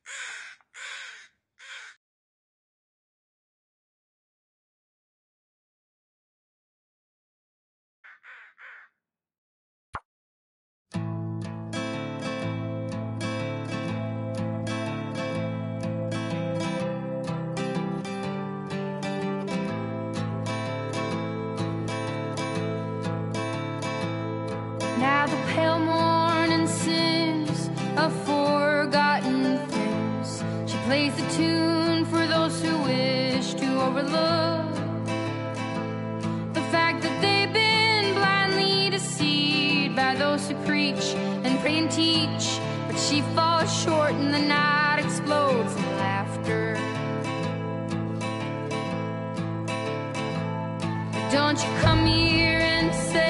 Now the pale morning sings of forgotten things. She plays the tune for those who wish to overlook the fact that they've been blindly deceived by those who preach and pray and teach. But she falls short and the night explodes in laughter. But don't you come here and say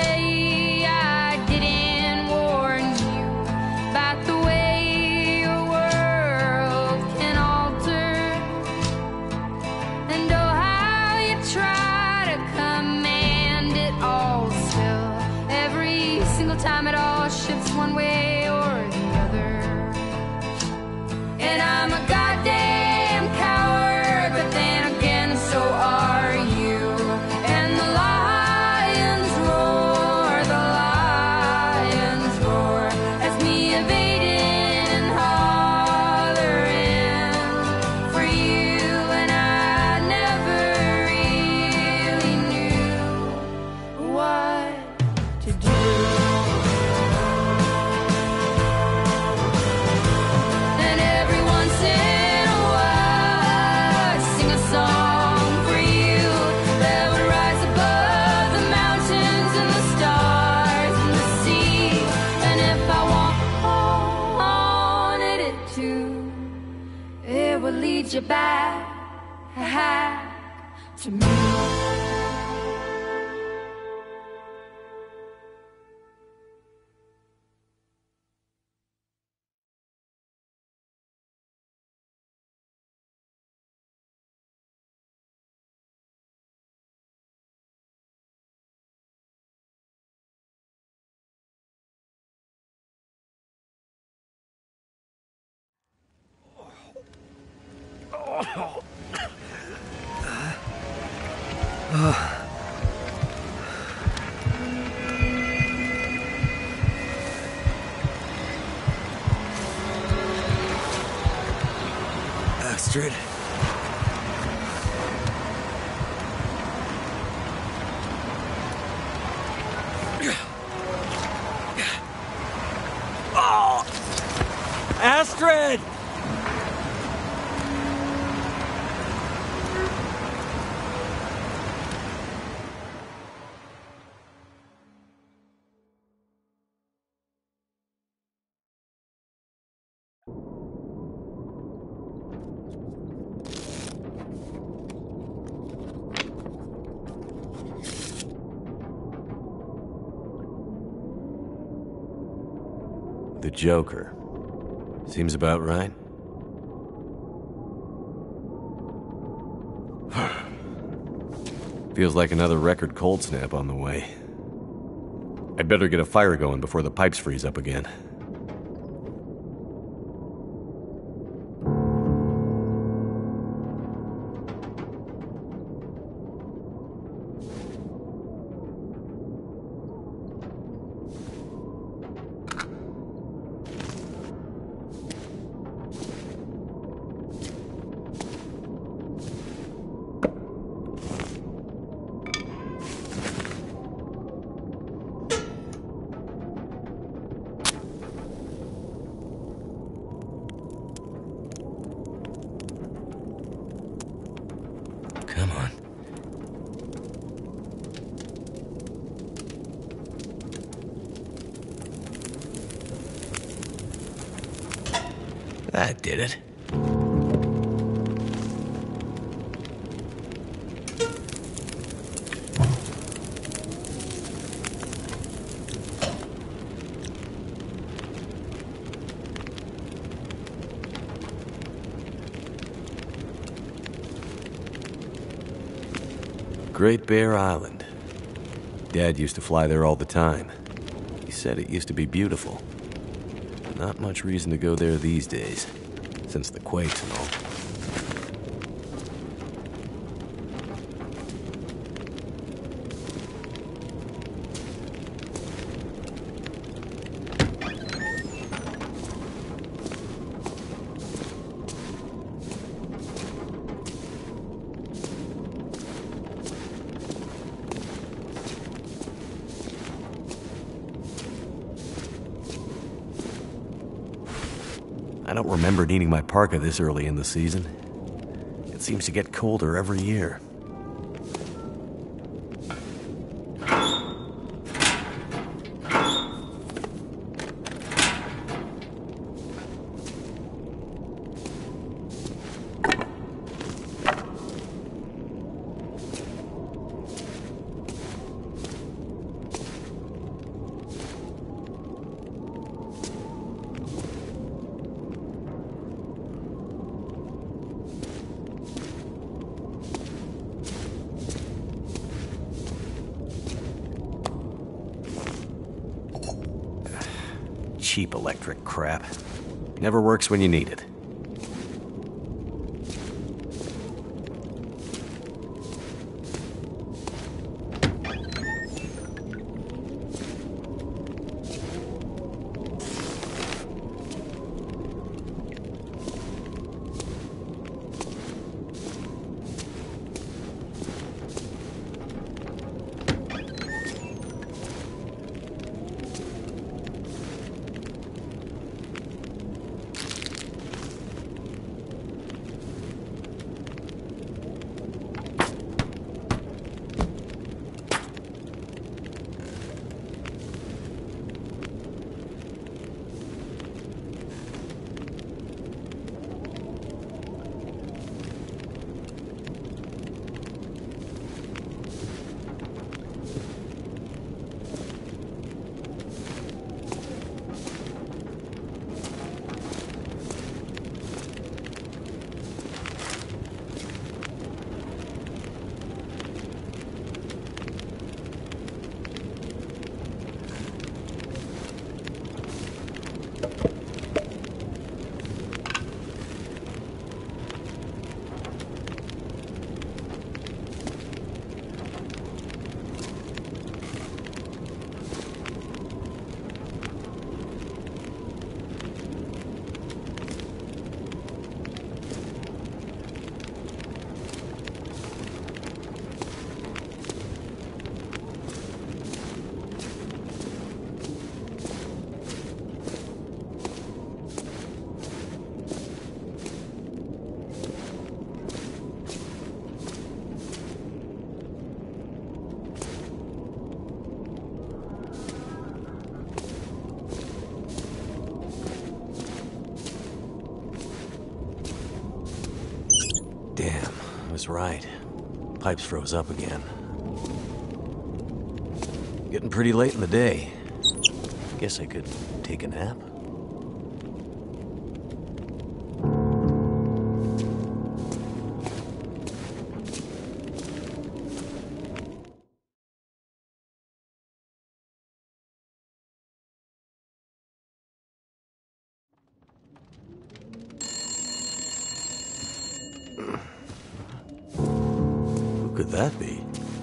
time it all shifts one way or the other. And I'm a goddamn coward, but then again so are you. And the lions roar as me evading and hollering for you. And I never really knew what to do. Lead you back to me. Astrid. Oh! Astrid! The Joker. Seems about right. Feels like another record cold snap on the way. I'd better get a fire going before the pipes freeze up again. Come on. That did it. Great Bear Island. Dad used to fly there all the time. He said it used to be beautiful. Not much reason to go there these days. since the quakes and all. I don't remember needing my parka this early in the season. It seems to get colder every year. Cheap electric crap. Never works when you need it. Damn, I was right. Pipes froze up again. Getting pretty late in the day. Guess I could take a nap. Who could that be?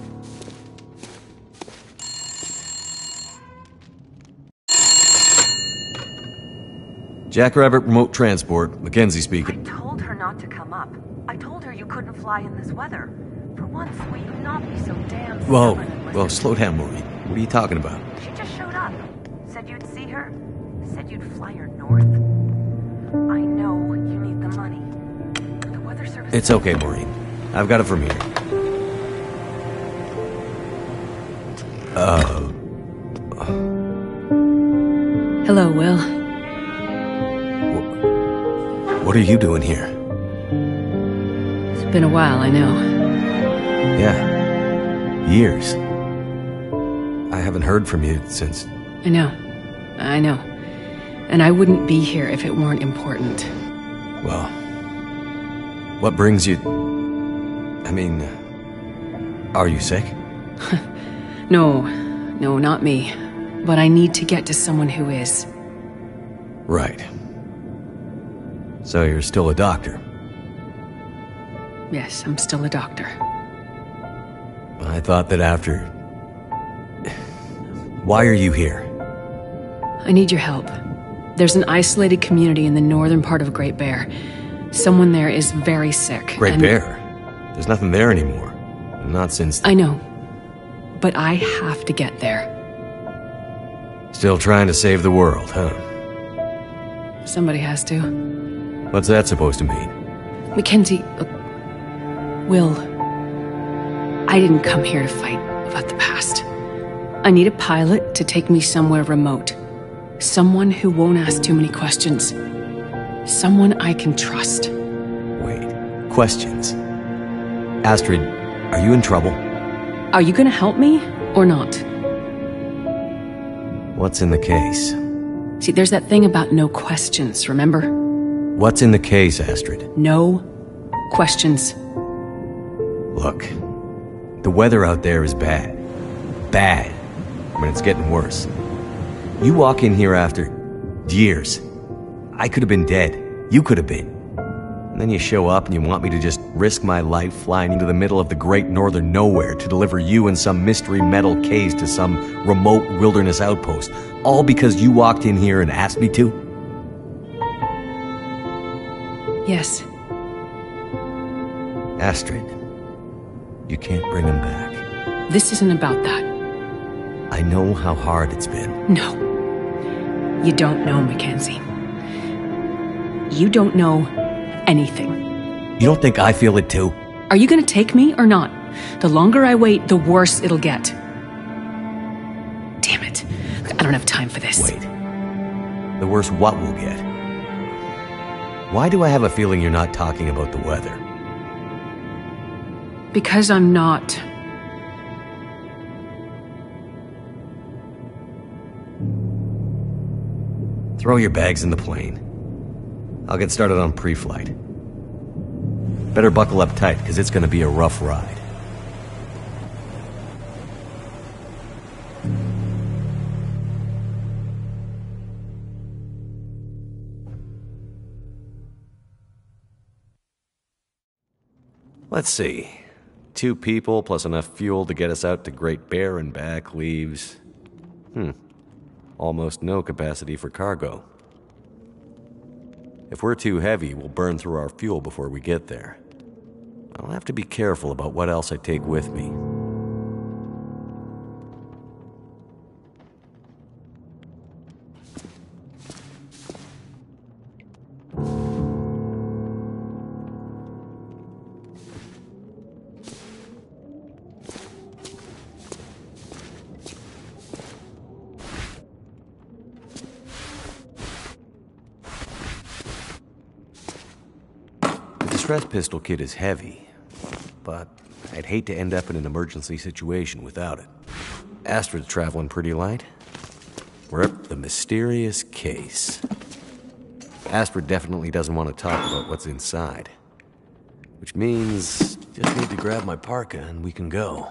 Jackrabbit Remote Transport, Mackenzie speaking. I told her not to come up. I told her you couldn't fly in this weather. For once, will you not be so damn Whoa, stubborn and whoa, listen? slow down, Maureen. What are you talking about? She just showed up. Said you'd see her. Said you'd fly her north. I know you need the money. The weather service... It's okay, Maureen. I've got it from here. Hello, Will. What are you doing here? It's been a while, I know. Yeah. Years. I haven't heard from you since... I know. And I wouldn't be here if it weren't important. Well... What brings you... I mean... Are you sick? No, not me. But I need to get to someone who is. Right. So you're still a doctor? Yes, I'm still a doctor. I thought that after... Why are you here? I need your help. There's an isolated community in the northern part of Great Bear. Someone there is very sick. Great Bear? There's nothing there anymore. Not since... I know. But I have to get there. Still trying to save the world, huh? Somebody has to. What's that supposed to mean? Mackenzie... Will... I didn't come here to fight about the past. I need a pilot to take me somewhere remote. Someone who won't ask too many questions. Someone I can trust. Wait. Questions? Astrid, are you in trouble? Are you gonna help me, or not? What's in the case? See, there's that thing about no questions, remember? What's in the case, Astrid? No questions. Look, the weather out there is bad. Bad. I mean, it's getting worse. You walk in here after years. I could have been dead. You could have been. And then you show up and you want me to just risk my life flying into the middle of the great northern nowhere to deliver you in some mystery metal case to some remote wilderness outpost, all because you walked in here and asked me to? Yes. Astrid, you can't bring him back. This isn't about that. I know how hard it's been. No. You don't know, Mackenzie. You don't know anything. You don't think I feel it too? Are you gonna take me or not? The longer I wait, the worse it'll get. Damn it. I don't have time for this. Wait. The worse what we'll get? Why do I have a feeling you're not talking about the weather? Because I'm not. Throw your bags in the plane. I'll get started on pre-flight. Better buckle up tight, because it's going to be a rough ride. Let's see. 2 people plus enough fuel to get us out to Great Bear and back leaves... almost no capacity for cargo. If we're too heavy, we'll burn through our fuel before we get there. I'll have to be careful about what else I take with me. The stress pistol kit is heavy, but I'd hate to end up in an emergency situation without it. Astrid's traveling pretty light. We're up the mysterious case. Astrid definitely doesn't want to talk about what's inside, which means just need to grab my parka and we can go.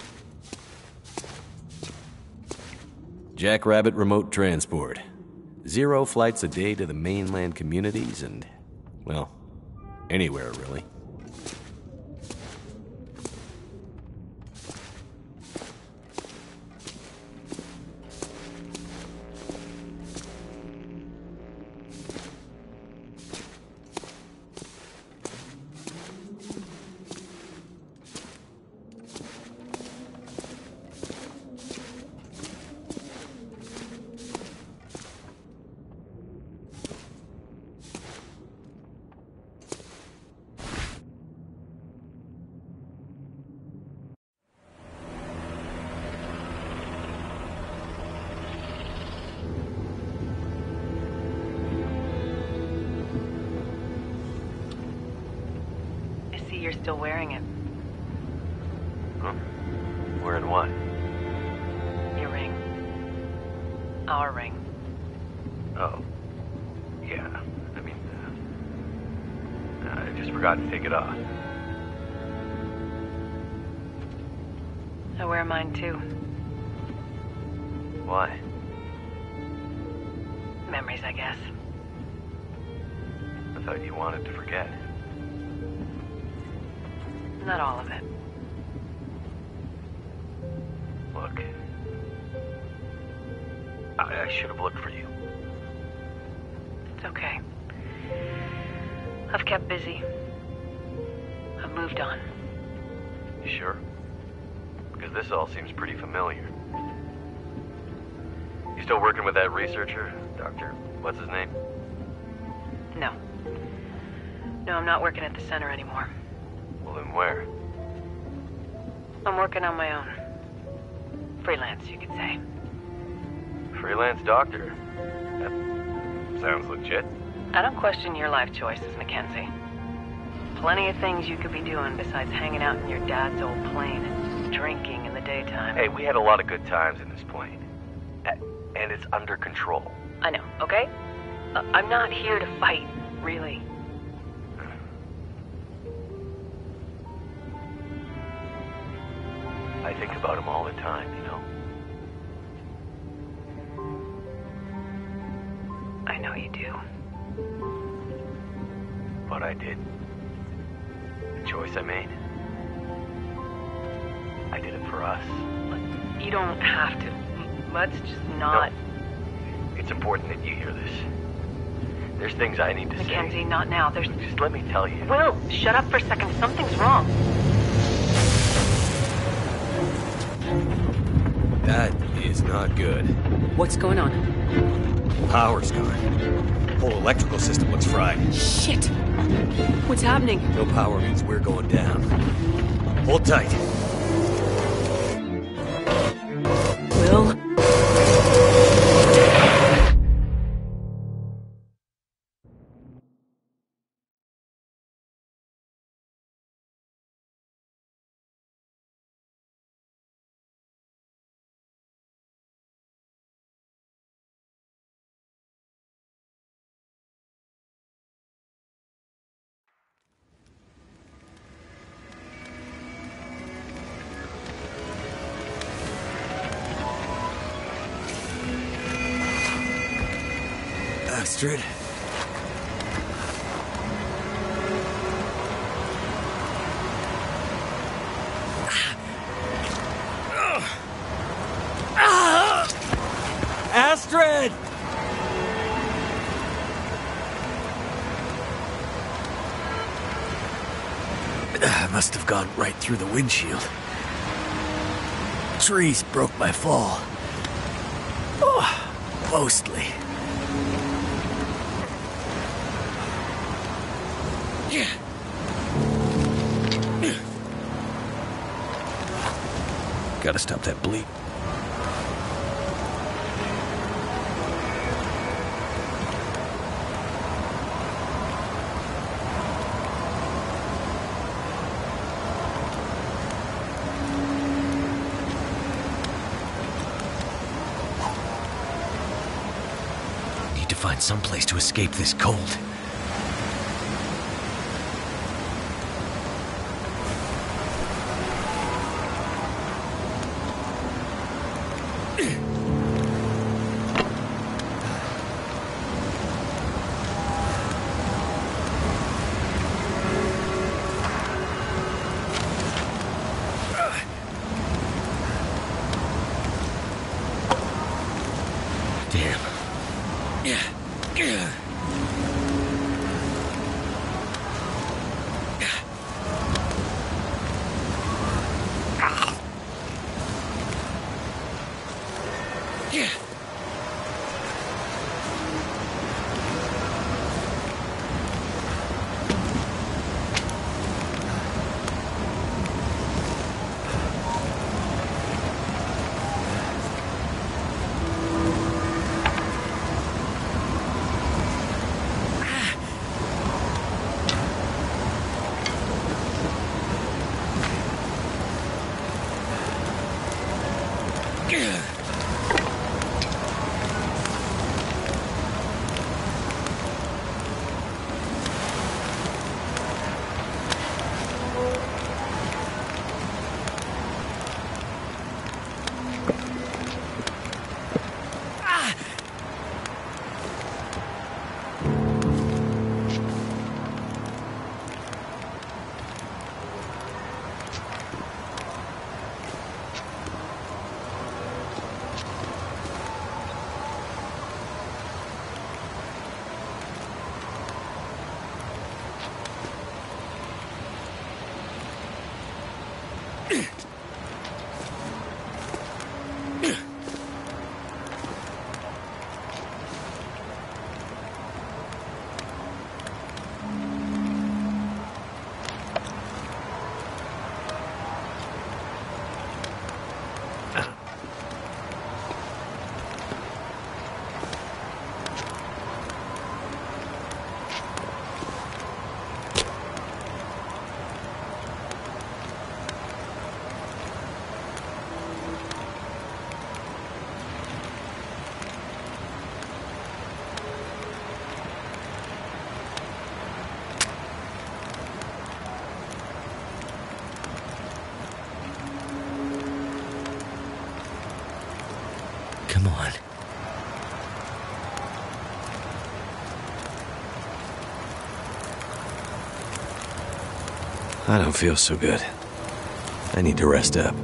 Jackrabbit Remote Transport. 0 flights a day to the mainland communities and, well, anywhere really. You're still wearing it. Huh? Wearing what? Your ring. Our ring. Oh. Yeah. I mean, I just forgot to take it off. I wear mine too. Why? Memories, I guess. I thought you wanted to forget. Not all of it. Look. I should have looked for you. It's okay. I've kept busy. I've moved on. You sure? Because this all seems pretty familiar. You still working with that researcher? Dr. What's his name? No. No, I'm not working at the center anymore. Well, then where? I'm working on my own. Freelance, you could say. Freelance doctor? That sounds legit. I don't question your life choices, Mackenzie. Plenty of things you could be doing besides hanging out in your dad's old plane and drinking in the daytime. Hey, we had a lot of good times in this plane. And it's under control. I know, okay? I'm not here to fight, really. I think about him all the time, you know? I know you do. What I did. The choice I made. I did it for us. You don't have to. Let's just not... No. It's important that you hear this. There's things I need to say. Mackenzie, not now. There's... Just let me tell you. Will, shut up for a second. Something's wrong. That is not good. What's going on? Power's gone. Whole electrical system looks fried. Shit! What's happening? No power means we're going down. Hold tight. Will? Astrid? Astrid! I must have gone right through the windshield. Trees broke my fall. Oh, mostly. Gotta stop that bleed. Need to find some place to escape this cold. Come on. I don't feel so good. I need to rest up.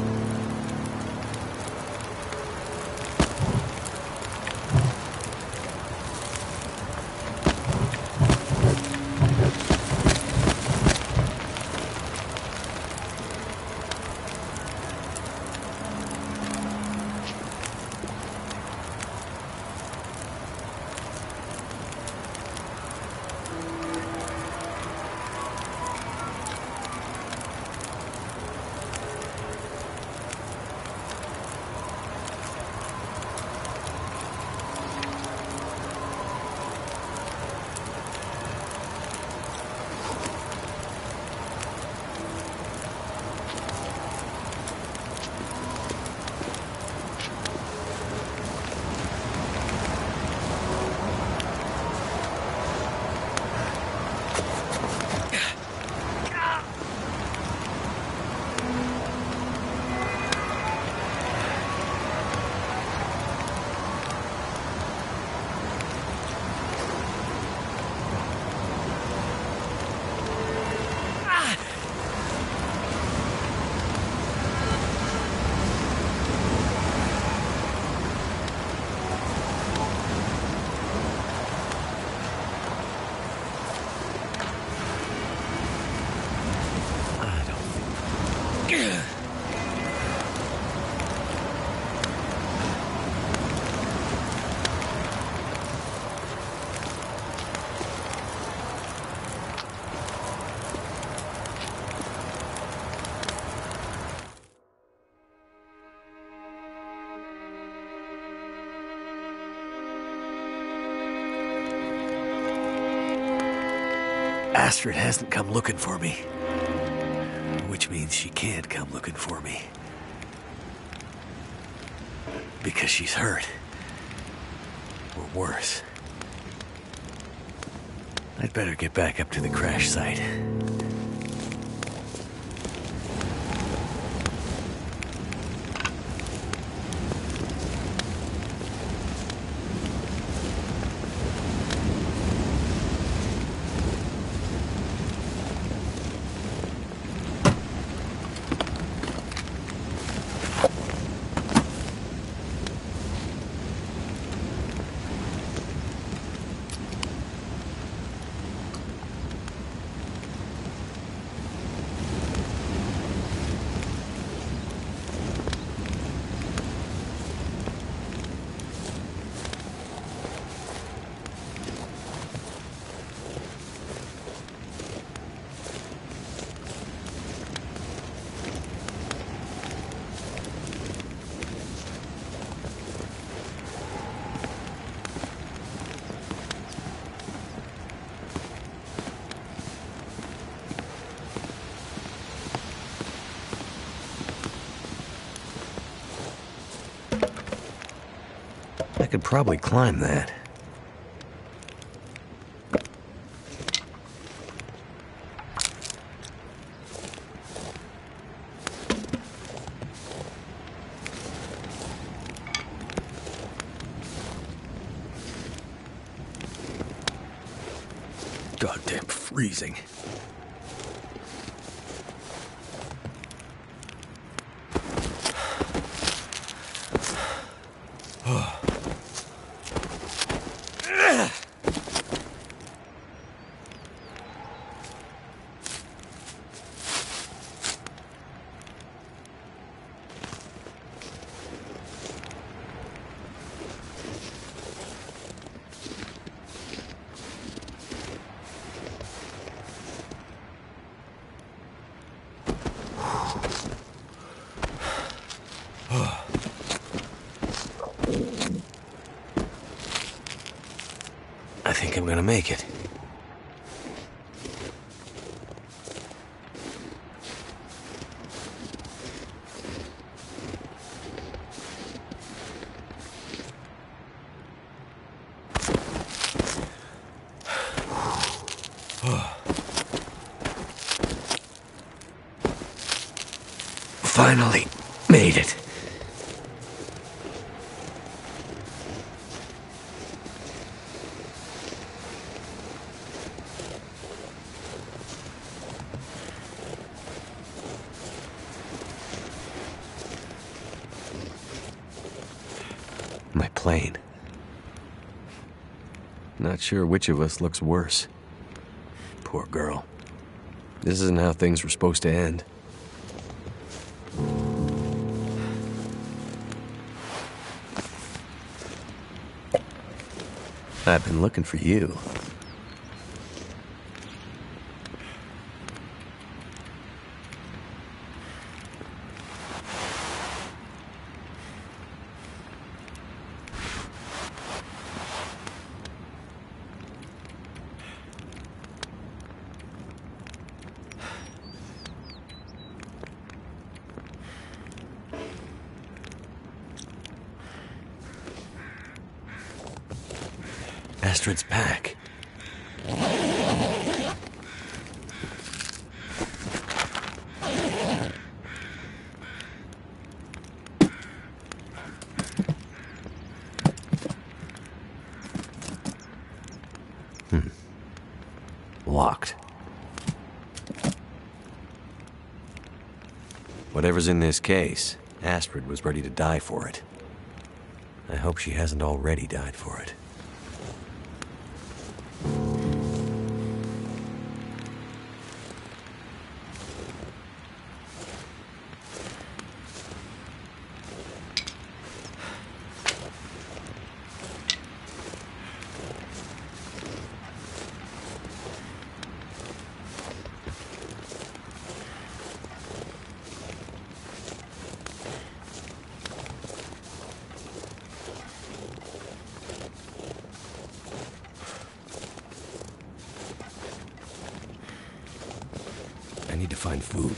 Astrid hasn't come looking for me. Which means she can't come looking for me. Because she's hurt. Or worse. I'd better get back up to the crash site. could probably climb that. Goddamn freezing. I think I'm gonna make it. Finally made it. My plane. Not sure which of us looks worse. Poor girl. This isn't how things were supposed to end. I've been looking for you. Astrid's pack. Locked. Whatever's in this case, Astrid was ready to die for it. I hope she hasn't already died for it. I need to find food.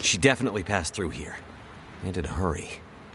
She definitely passed through here. And in a hurry.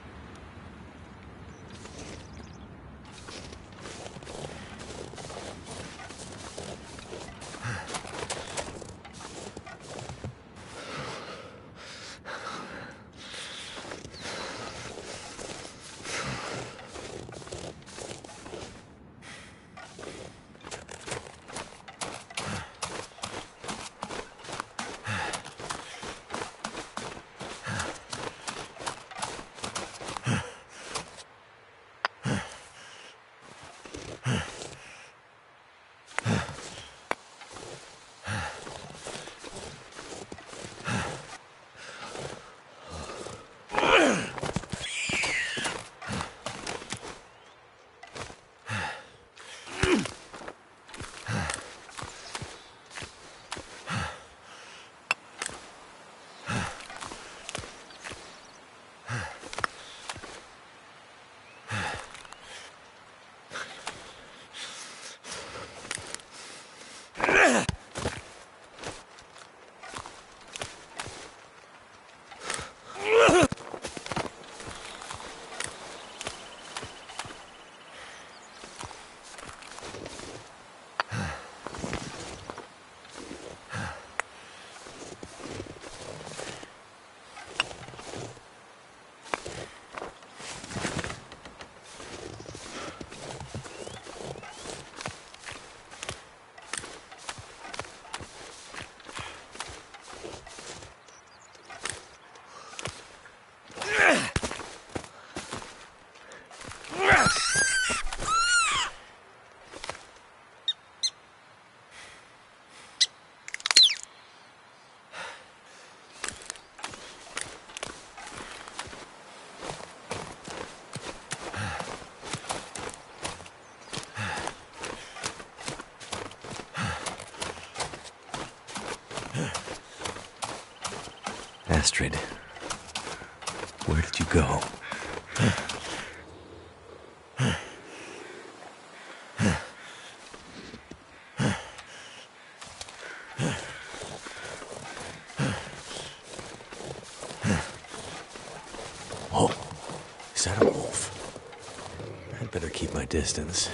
Astrid, where did you go? Oh, is that a wolf? I'd better keep my distance.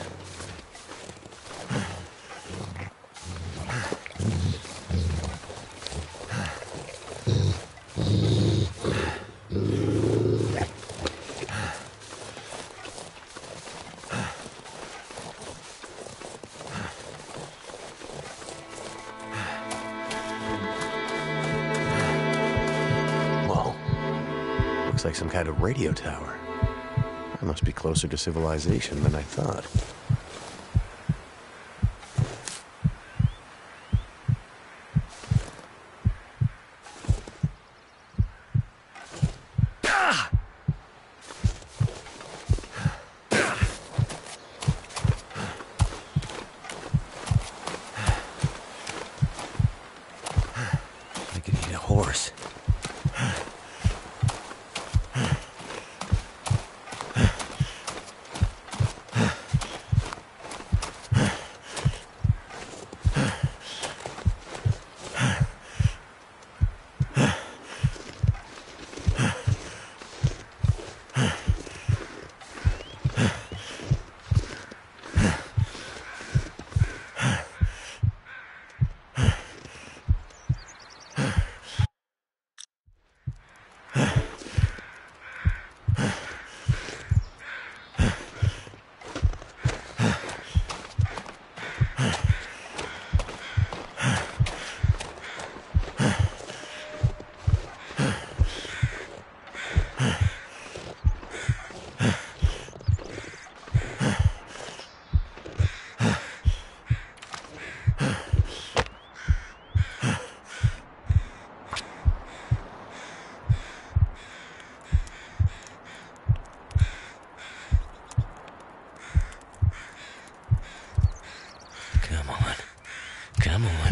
Looks like some kind of radio tower. I must be closer to civilization than I thought. I could eat a horse. Come on.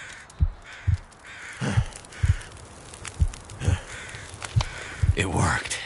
It worked.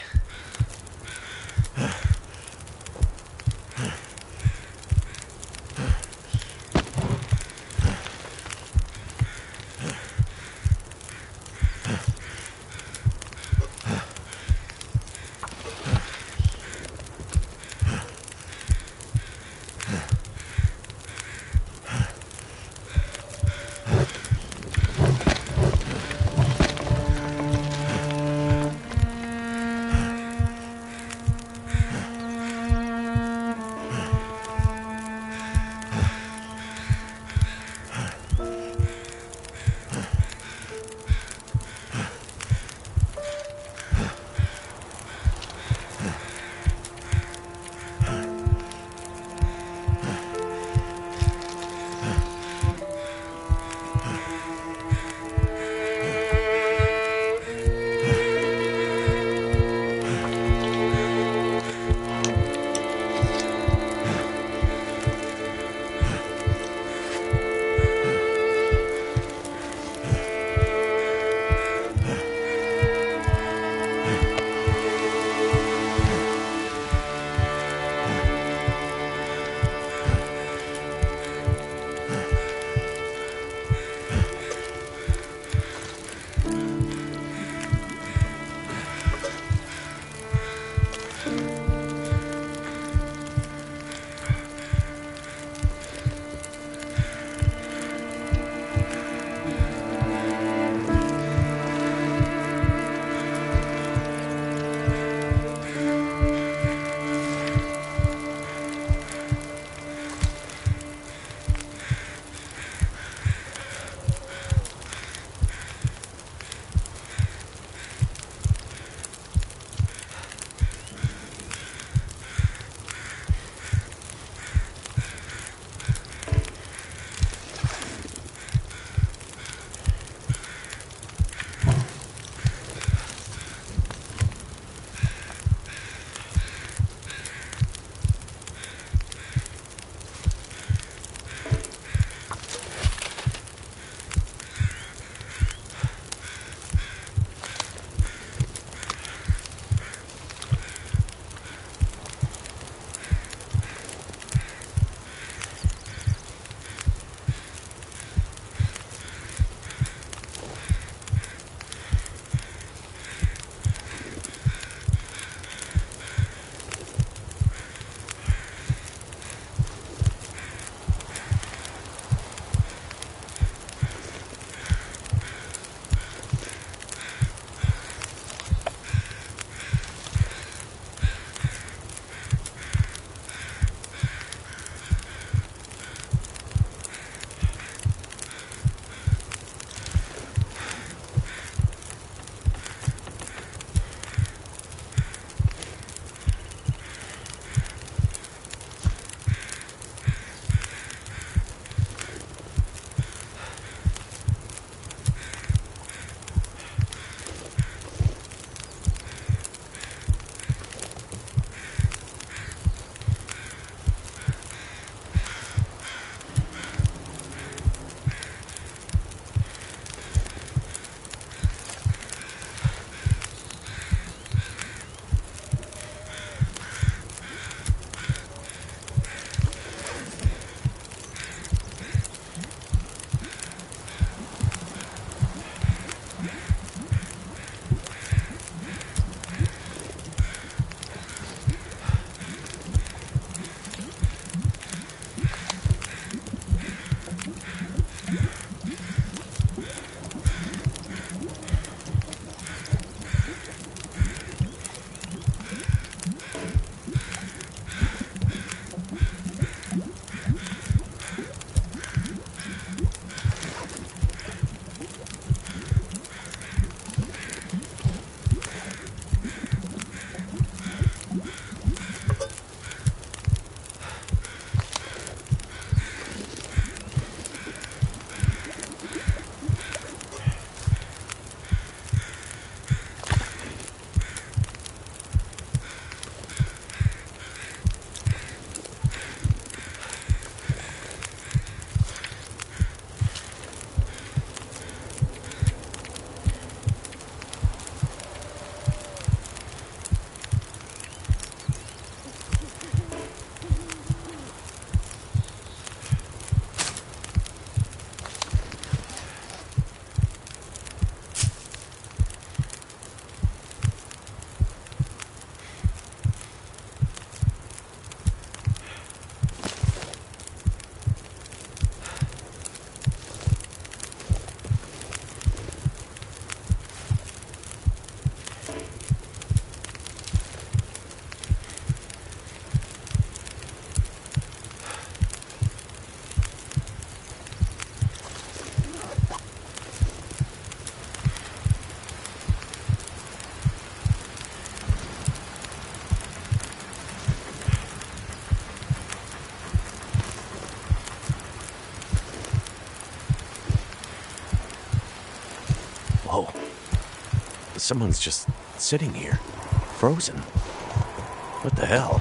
Whoa. Someone's just sitting here, frozen. What the hell?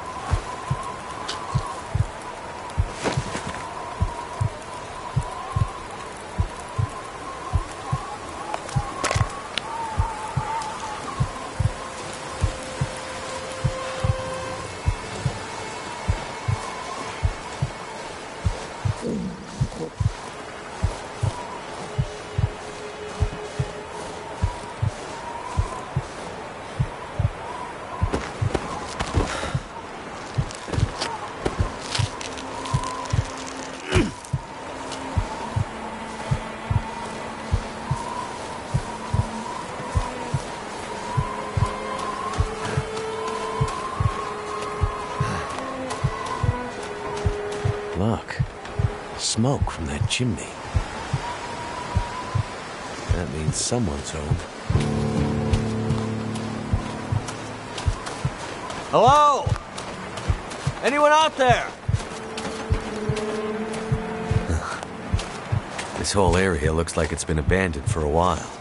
Look, smoke from that chimney. That means someone's home. Hello? Anyone out there? This whole area looks like it's been abandoned for a while.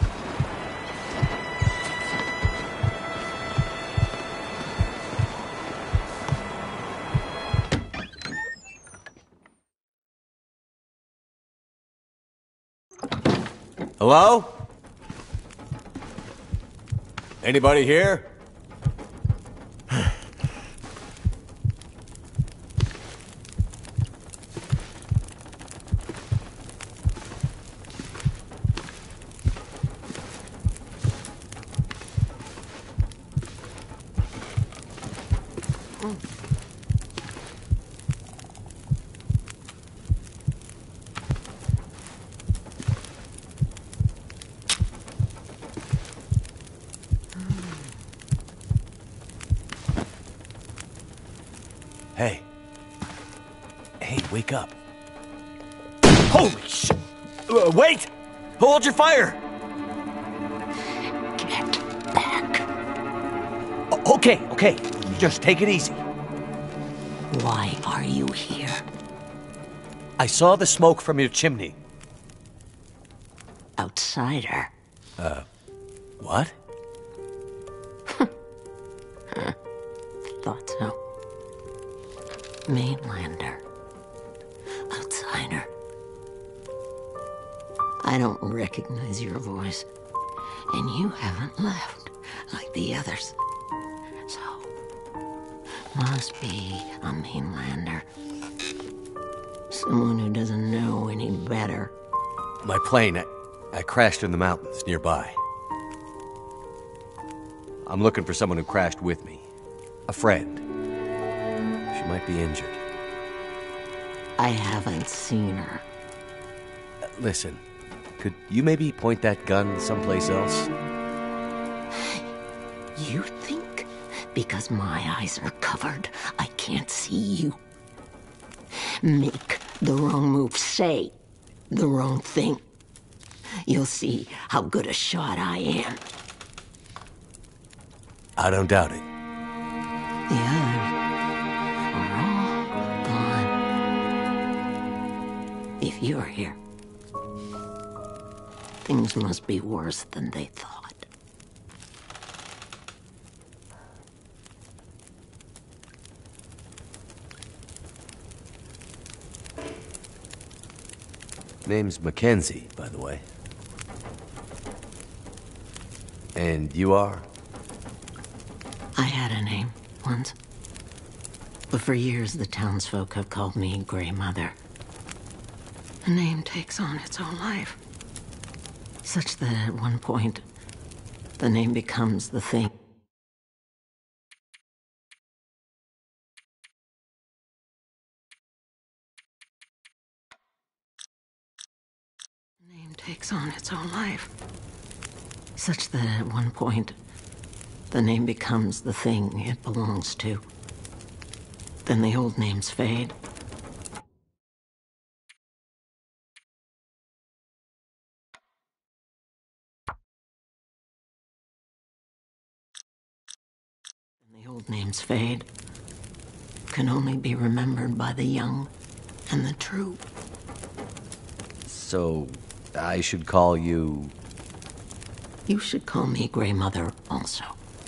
Hello? Anybody here? Hey. Hey, wake up. Holy shit! Wait! Hold your fire! Get back. Okay. Just take it easy. Why are you here? I saw the smoke from your chimney. Outsider. What? Thought so. Mainlander. Outsider. I don't recognize your voice. And you haven't left like the others. So, must be a mainlander. Someone who doesn't know any better. My plane, I crashed in the mountains nearby. I'm looking for someone who crashed with me. A friend. She might be injured. I haven't seen her. Listen, could you maybe point that gun someplace else? You think because my eyes are covered, I can't see you? Make the wrong move, say the wrong thing. You'll see how good a shot I am. I don't doubt it. The others are all gone. If you're here, things must be worse than they thought. Name's Mackenzie, by the way. And you are? I had a name once. But for years, the townsfolk have called me Grey Mother. A name takes on its own life. Such that at one point, the name becomes the thing. The name takes on its own life. Such that at one point, the name becomes the thing it belongs to. Then the old names fade. Then the old names fade. Can only be remembered by the young and the true. So, I should call you... You should call me Grey Mother also.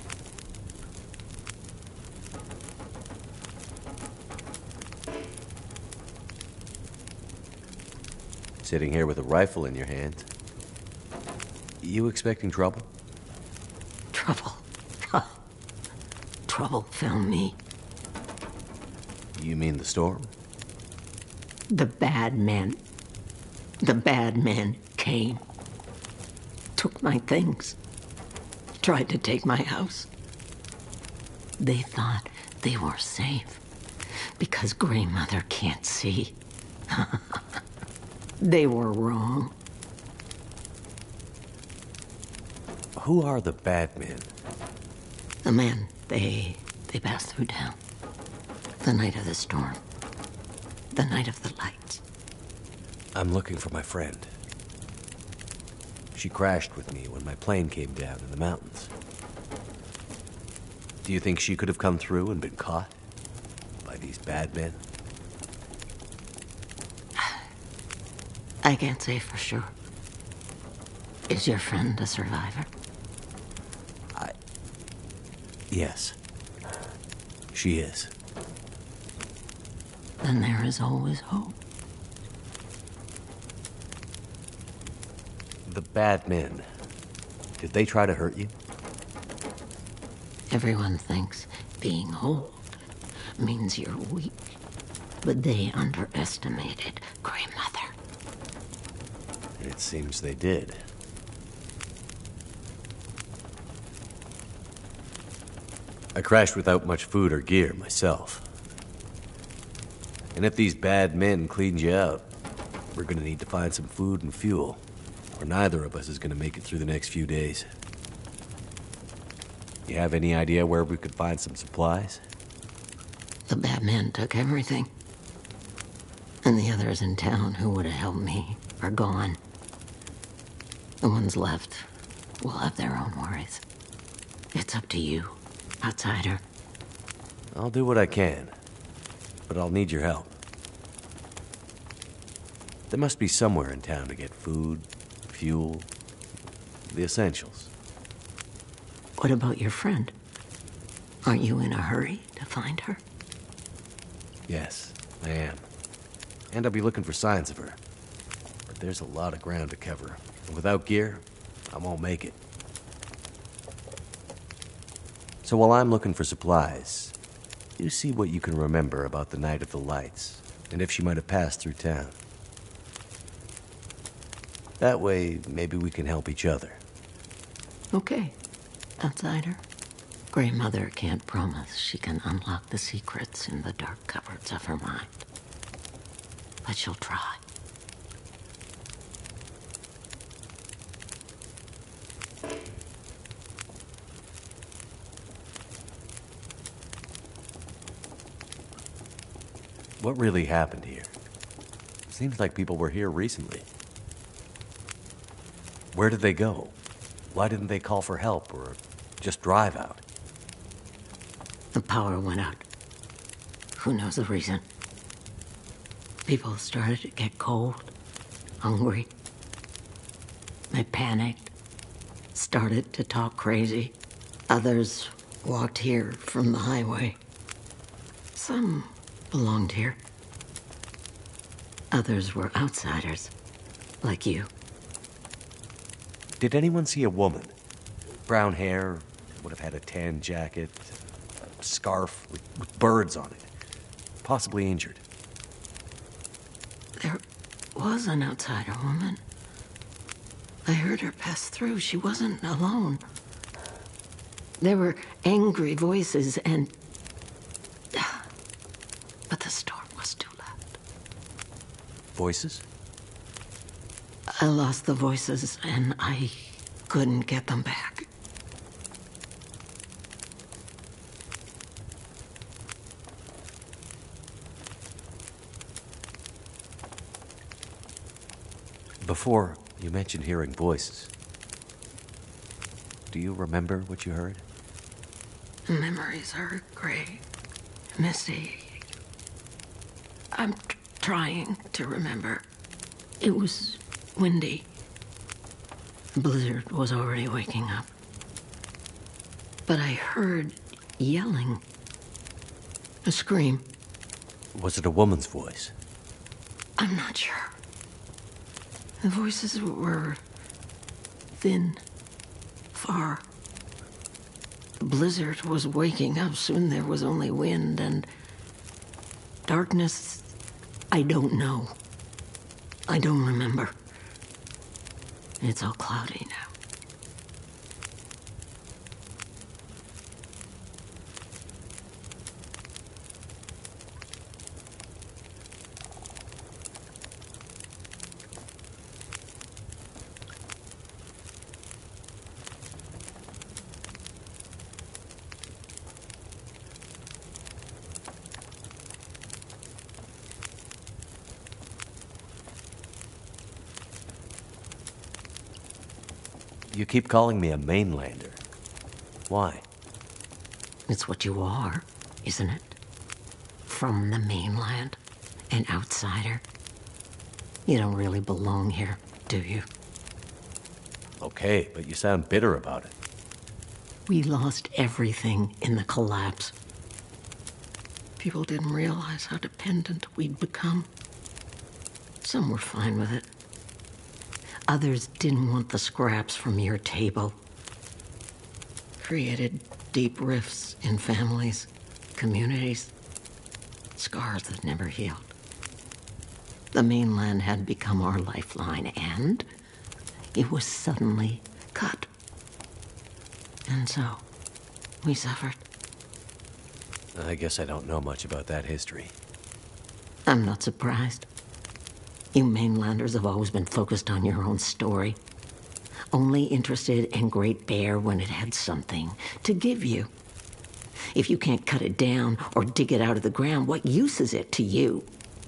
Sitting here with a rifle in your hand. You expecting trouble? Trouble. Trouble found me. You mean the storm? The bad men. The bad men came. Took my things. Tried to take my house. They thought they were safe because Grey Mother can't see. They were wrong. Who are the bad men? The men, they passed through town. The night of the storm. The night of the lights. I'm looking for my friend. She crashed with me when my plane came down in the mountains. Do you think she could have come through and been caught by these bad men? I can't say for sure. Is your friend a survivor? Yes. She is. Then there is always hope. The bad men. Did they try to hurt you? Everyone thinks being old means you're weak. But they underestimated Grey Mother. It seems they did. I crashed without much food or gear myself. And if these bad men cleaned you out, we're gonna need to find some food and fuel, or neither of us is gonna make it through the next few days. You have any idea where we could find some supplies? The bad men took everything. And the others in town who would have helped me are gone. The ones left will have their own worries. It's up to you, outsider. I'll do what I can, but I'll need your help. There must be somewhere in town to get food, fuel, the essentials. What about your friend? Aren't you in a hurry to find her? Yes, I am. And I'll be looking for signs of her. But there's a lot of ground to cover. And without gear, I won't make it. So while I'm looking for supplies, you see what you can remember about the night of the lights, and if she might have passed through town. That way, maybe we can help each other. Okay, outsider. Grey Mother can't promise she can unlock the secrets in the dark cupboards of her mind. But she'll try. What really happened here? Seems like people were here recently. Where did they go? Why didn't they call for help or just drive out? The power went out. Who knows the reason? People started to get cold, hungry. They panicked, started to talk crazy. Others walked here from the highway. Some belonged here. Others were outsiders, like you. Did anyone see a woman? Brown hair, would have had a tan jacket, a scarf with birds on it. Possibly injured. There was an outsider woman. I heard her pass through. She wasn't alone. There were angry voices and... But the storm was too loud. Voices? I lost the voices and I couldn't get them back. Before, you mentioned hearing voices. Do you remember what you heard? Memories are gray, misty. I'm trying to remember. It was windy. Blizzard was already waking up. But I heard yelling. A scream. Was it a woman's voice? I'm not sure. The voices were thin, far. The blizzard was waking up. Soon there was only wind and darkness. I don't know. I don't remember. It's all cloudy now. You keep calling me a mainlander. Why? It's what you are, isn't it? From the mainland, an outsider. You don't really belong here, do you? Okay, but you sound bitter about it. We lost everything in the collapse. People didn't realize how dependent we'd become. Some were fine with it. Others didn't want the scraps from your table. Created deep rifts in families, communities, scars that never healed. The mainland had become our lifeline, and it was suddenly cut. And so, we suffered. I guess I don't know much about that history. I'm not surprised. You mainlanders have always been focused on your own story. Only interested in Great Bear when it had something to give you. If you can't cut it down or dig it out of the ground, what use is it to you?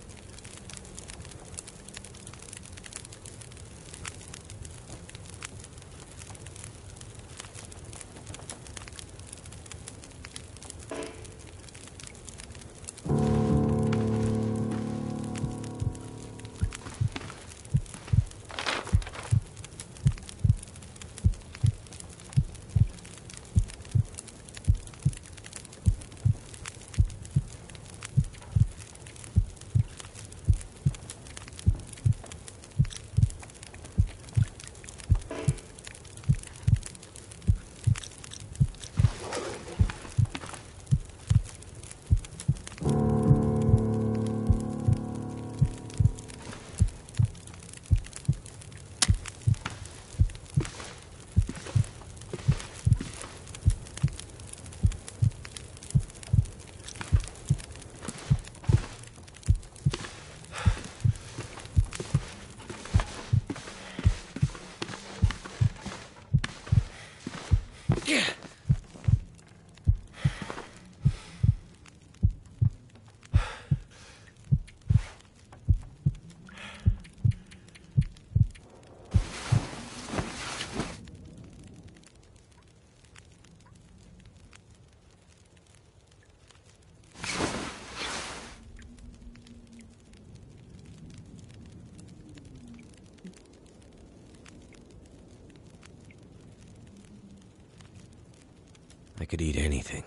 I could eat anything.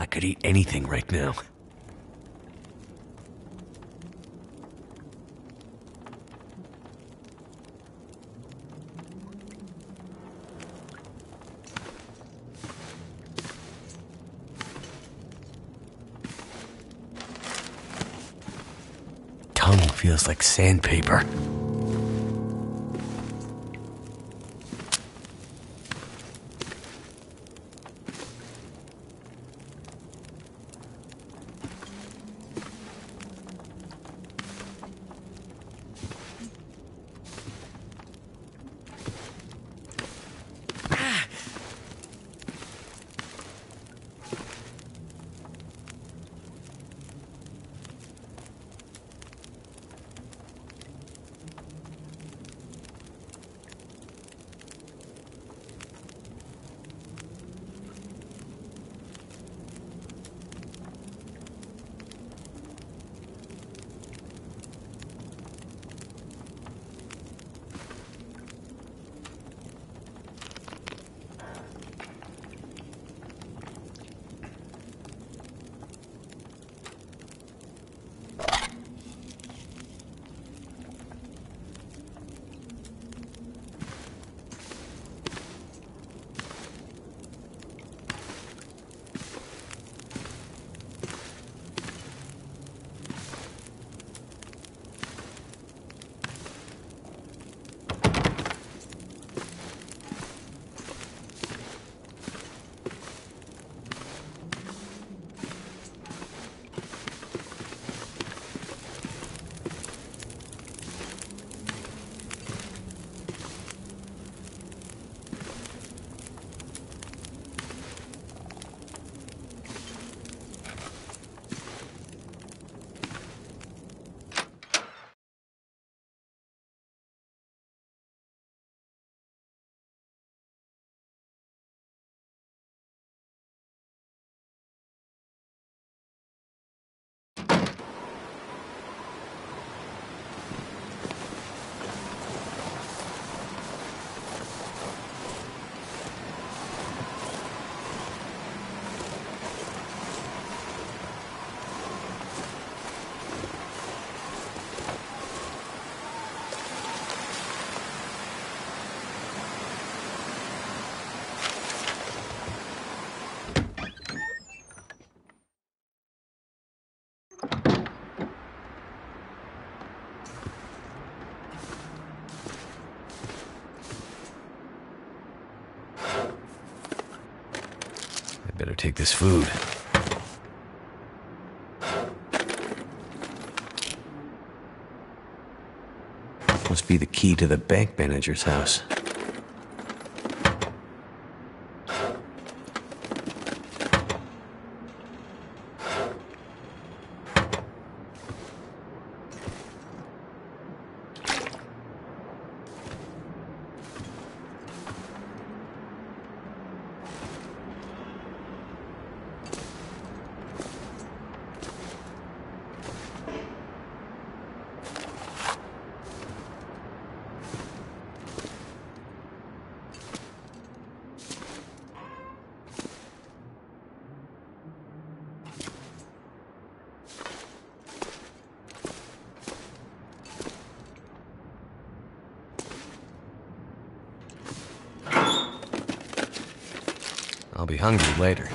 I could eat anything right now. Tongue feels like sandpaper. Better take this food. Must be the key to the bank manager's house. I'll be hungry later.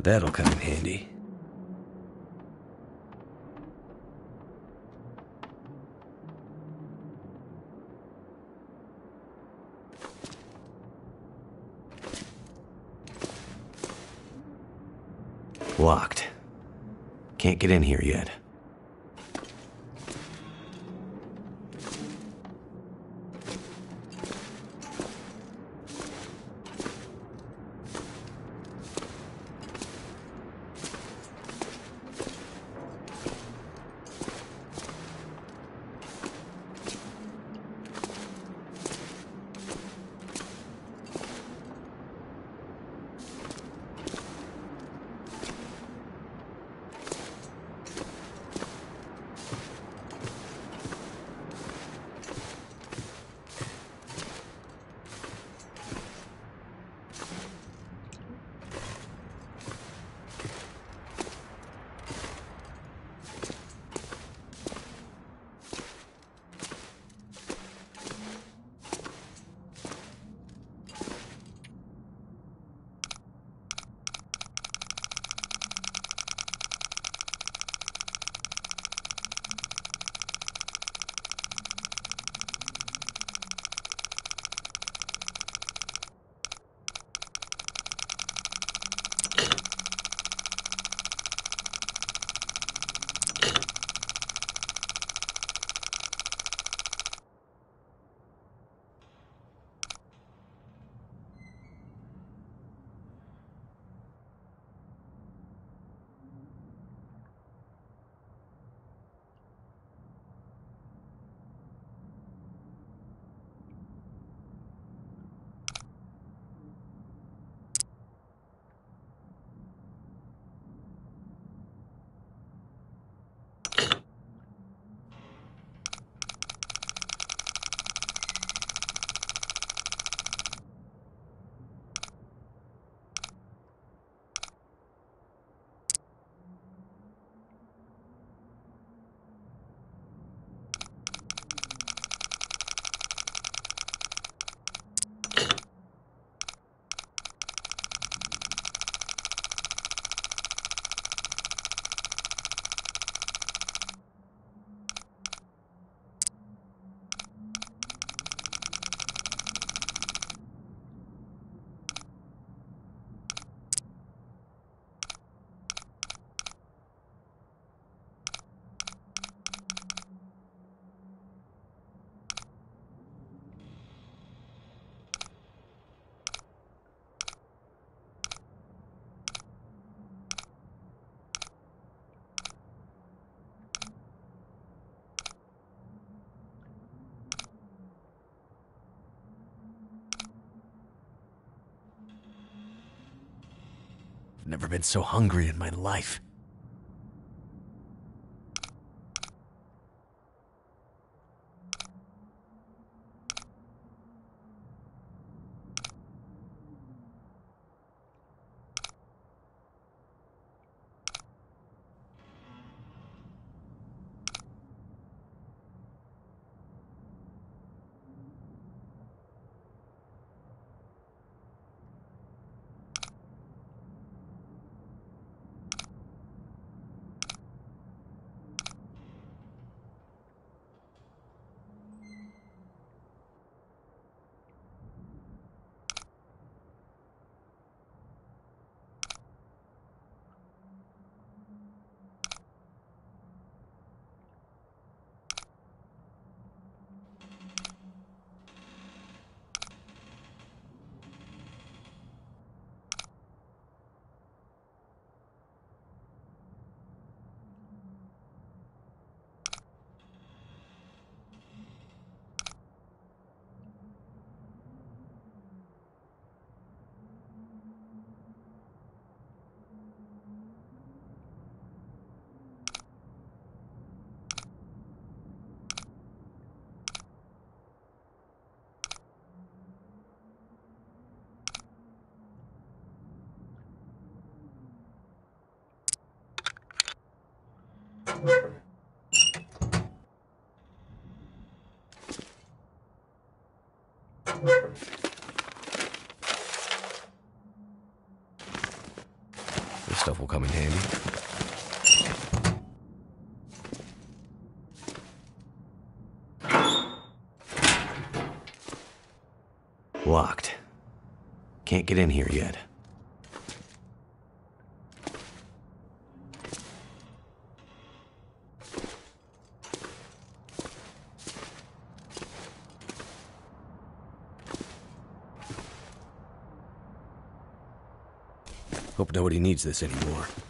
That'll come in handy. Locked. Can't get in here yet. Never been so hungry in my life. stuff will come in handy. Locked. Can't get in here yet. Hope nobody needs this anymore.